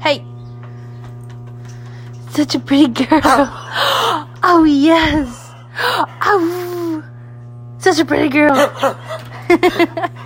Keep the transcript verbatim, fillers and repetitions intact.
Hey. Such a pretty girl. Oh, yes. Oh, such a pretty girl.